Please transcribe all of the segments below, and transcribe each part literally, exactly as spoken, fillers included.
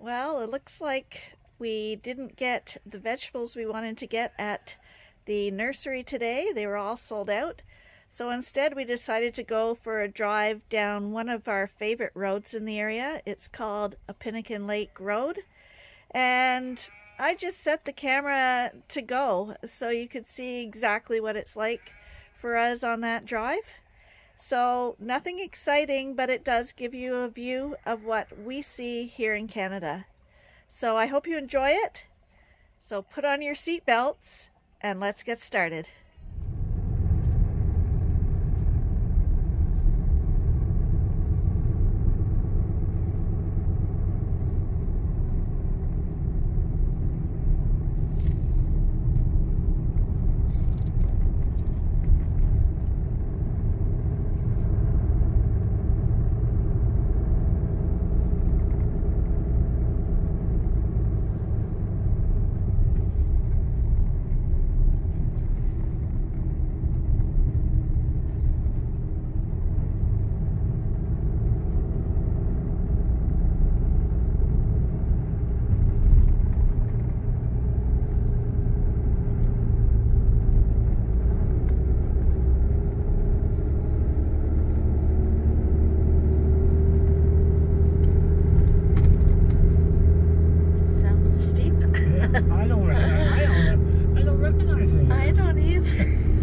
Well, it looks like we didn't get the vegetables we wanted to get at the nursery today. They were all sold out. So instead we decided to go for a drive down one of our favorite roads in the area. It's called Opinicon Lake Road. And I just set the camera to go so you could see exactly what it's like for us on that drive. So nothing exciting, but it does give you a view of what we see here in Canada. So I hope you enjoy it. So put on your seat belts and let's get started. I don't recognize, I don't, I don't recognize it. I don't either.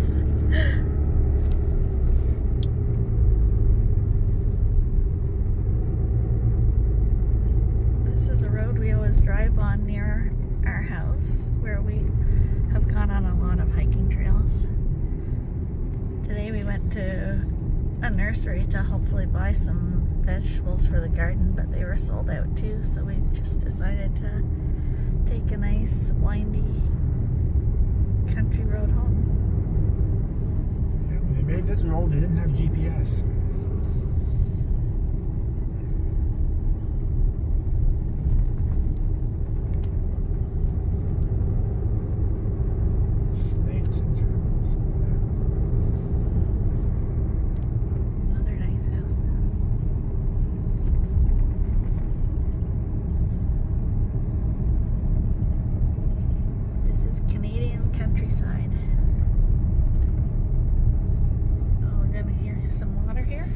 This is a road we always drive on near our house, where we have gone on a lot of hiking trails. Today we went to a nursery to hopefully buy some vegetables for the garden, but they were sold out too, so we just decided to take a nice windy country road home. Yeah, when they made this road, they didn't have G P S. Snakes and turtles. Another nice house. This is Canadian countryside. Oh, we're gonna hear some water here.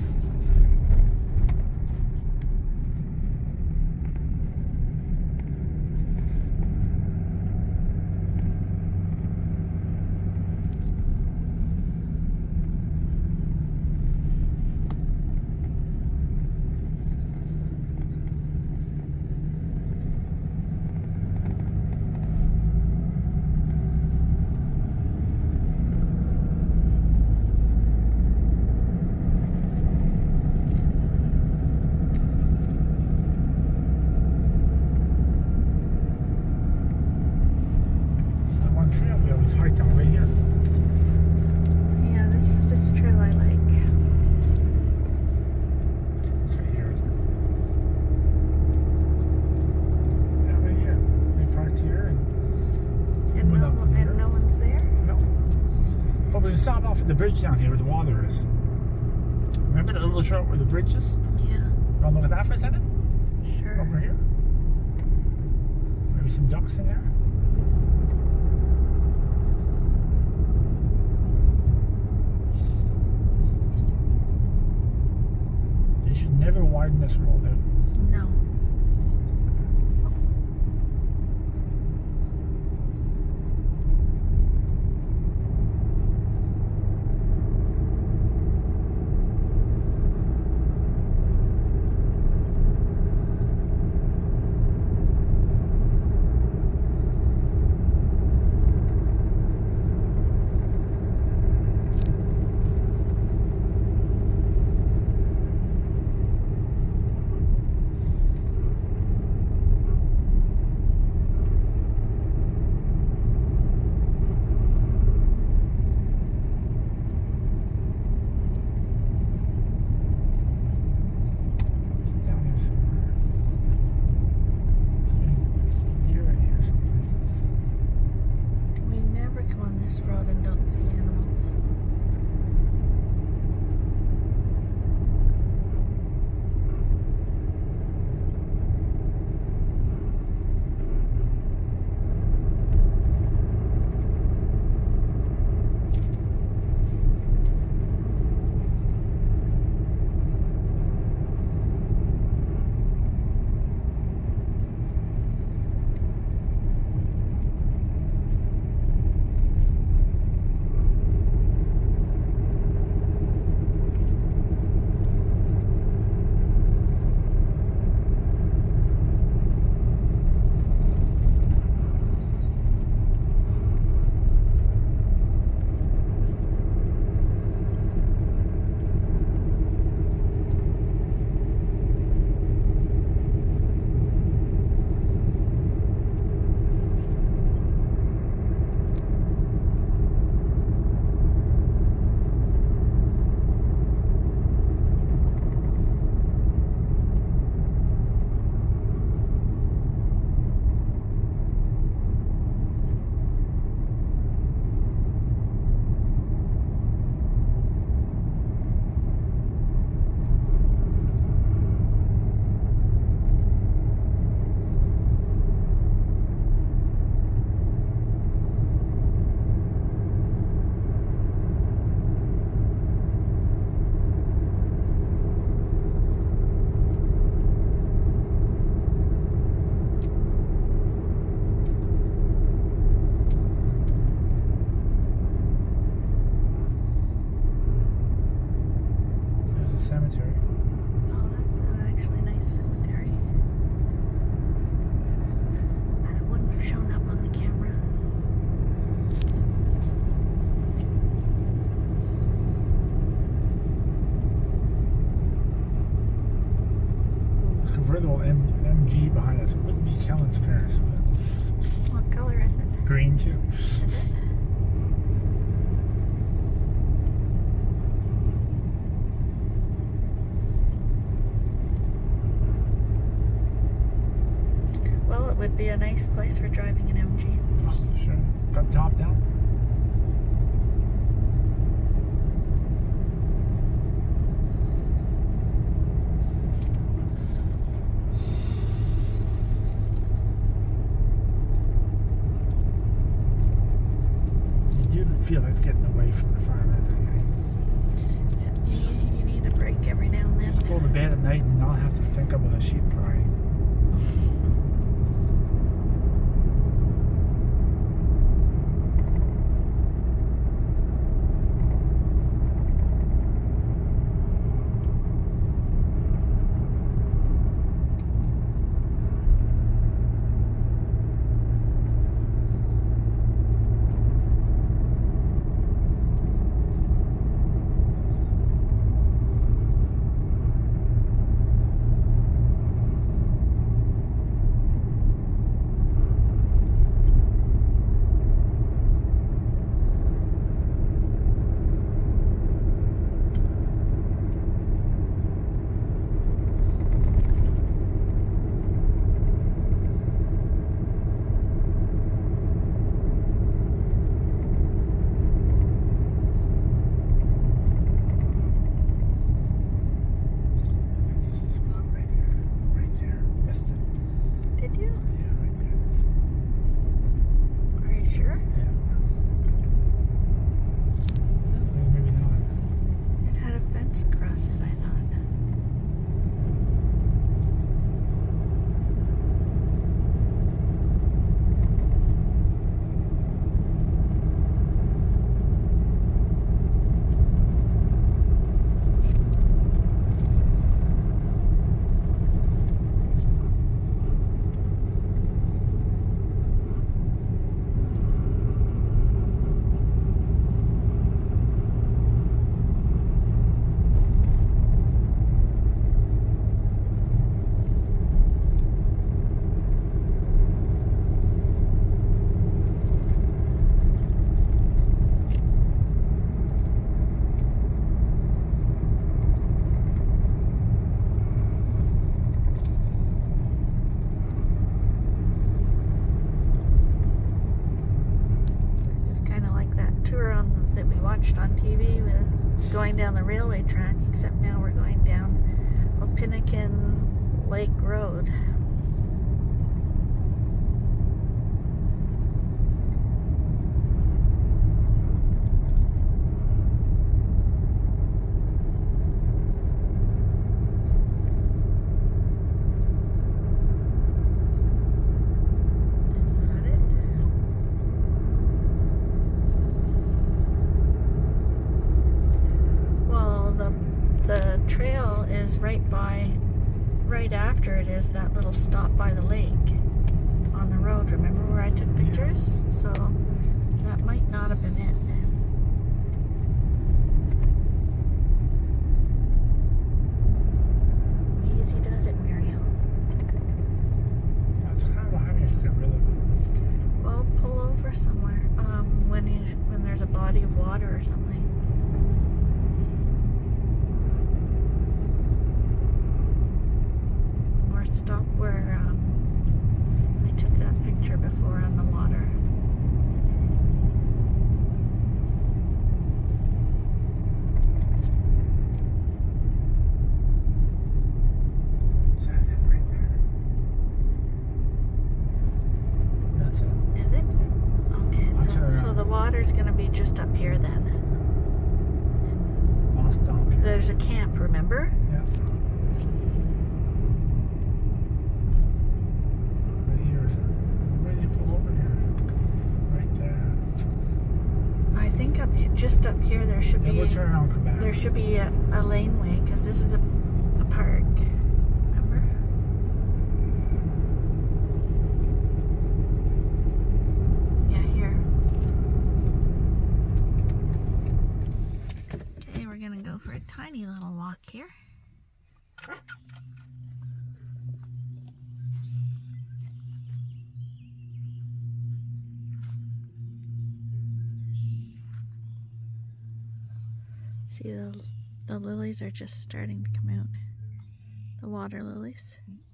Right down right here. Yeah, this this trail I like. It's right here, isn't it? Yeah, right here. We parked here and, And went no, up in here. and no one's there? No. But we stopped off at the bridge down here where the water is. Remember the little short where the bridge is? Yeah. Want to look at that for a second? Sure. Over here. Maybe some ducks in there. They should never widen this road out. No. cemetery. Oh, that's uh, actually a nice cemetery. That wouldn't have shown up on the camera. Convertible M M G behind us. It wouldn't be Kellen's parents, but What color is it? green too. Is it? Well, it would be a nice place for driving an M G. Oh, sure. Got top down. You do feel like getting away from the farm anyway. Yeah, you, you need a break every now and then. Just go to bed at night and not have to think about a sheep crying. On T V with going down the railway track, except now we're going down Opinicon Lake Road. The trail is right by, right after it is that little stop by the lake on the road. Remember where I took pictures? Yeah. So that might not have been it. Easy does it, Muriel. That's kind of a highway to get rid of it. Well, pull over somewhere um, when you when there's a body of water or something. Stop where um, I took that picture before on the water. Is that it right there? That's it. Is it? Okay, so, so the water's going to be just up here then. I'll stop here. There's a camp, remember? Yeah. I think up here, just up here, there should yeah, be we'll turn around and come back. There should be a, a laneway because this is a See, the, the lilies are just starting to come out. The water lilies.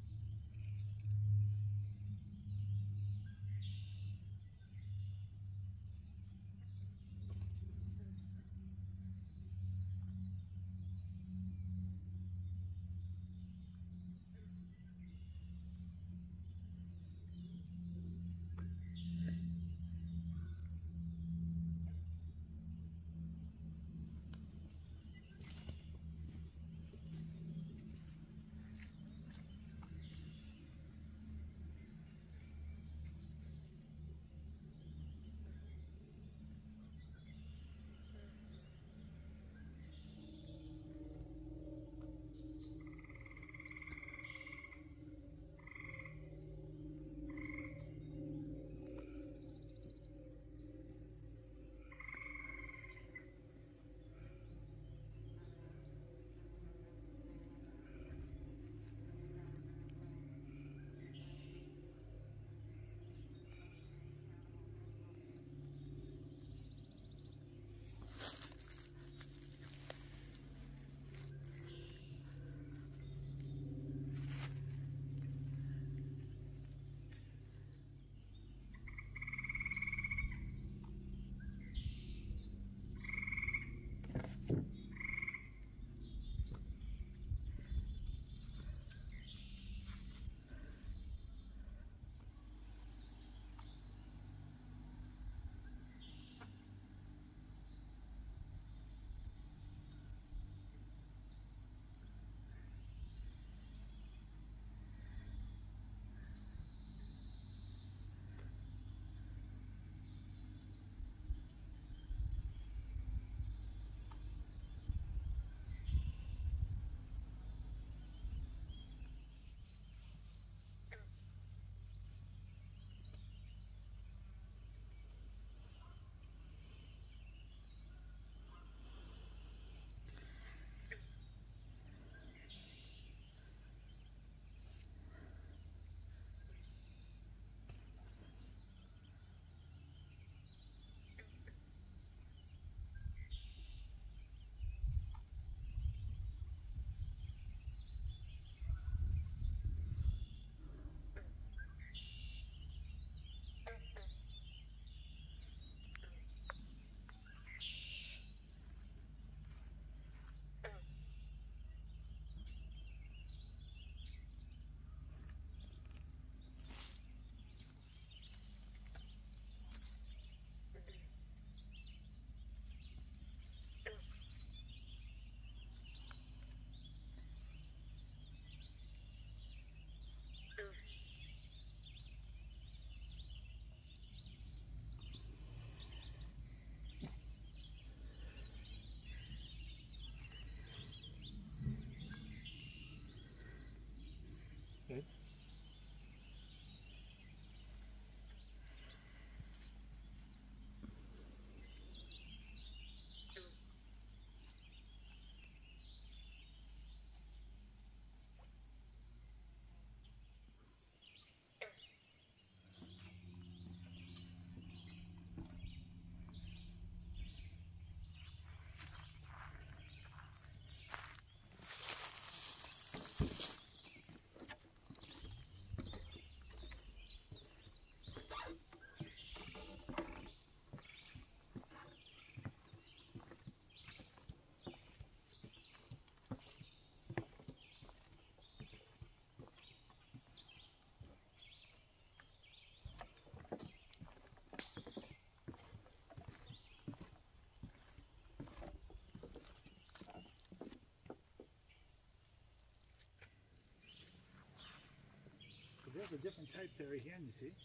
There's a different type there again, you see.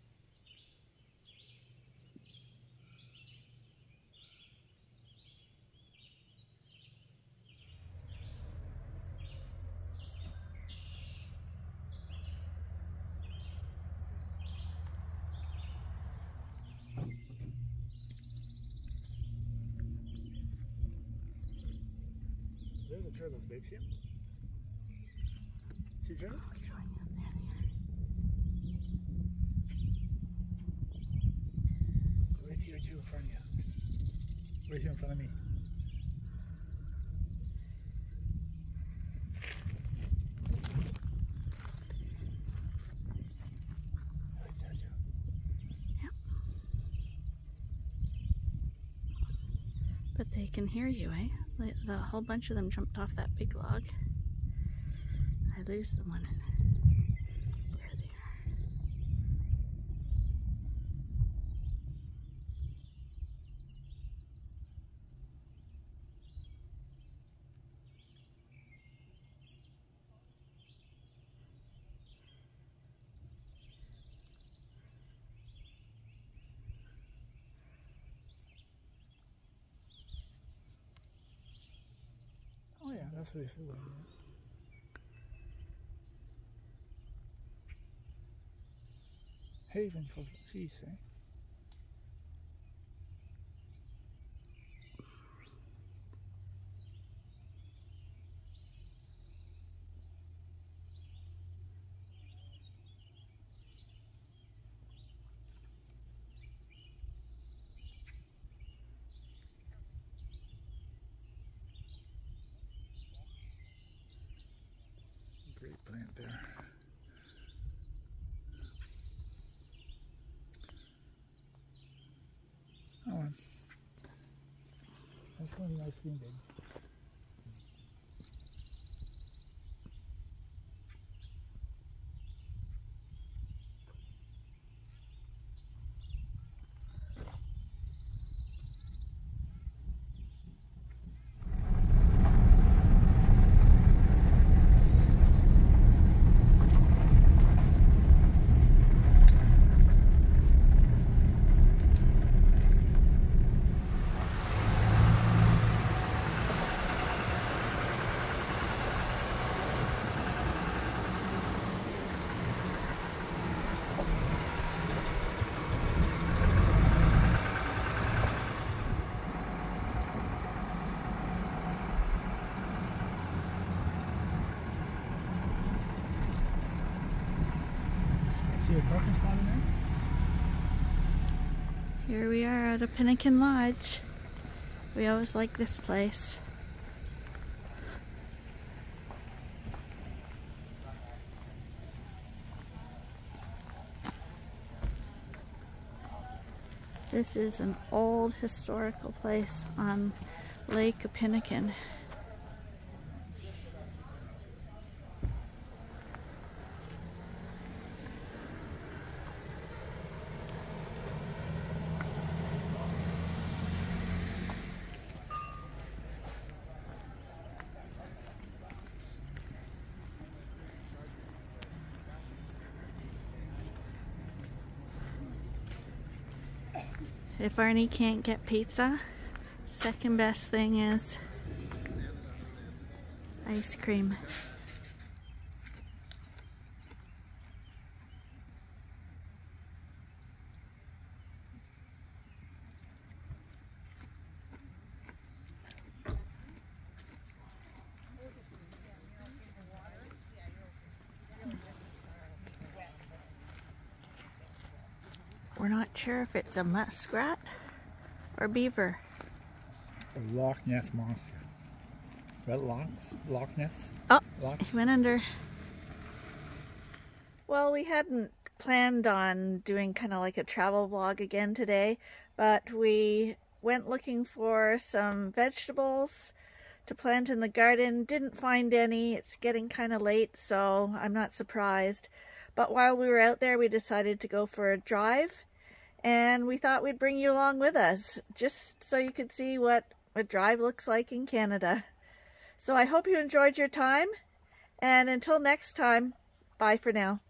There's the turtles, babe. See 'em? See turtles? Right here too in front of you. Right here in front of me. but they can hear you, eh? The, the whole bunch of them jumped off that big log. I lose them on it. There they are. Oh yeah, that's what it's doing. Haven for geese, eh? Great plant there. Oh, that's one nice green big. See a parking spot in there? Here we are at Opinicon Lodge. We always like this place. This is an old historical place on Lake Opinicon. If Arnie can't get pizza, second best thing is ice cream. We're not sure if it's a muskrat or beaver. A Loch Ness monster. Is that Loch? Loch Ness? Oh, Loch? he went under. Well, we hadn't planned on doing kind of like a travel vlog again today, but we went looking for some vegetables to plant in the garden. Didn't find any. It's getting kind of late, so I'm not surprised. But while we were out there, we decided to go for a drive, and we thought we'd bring you along with us, just so you could see what a drive looks like in Canada. So I hope you enjoyed your time, and until next time, bye for now.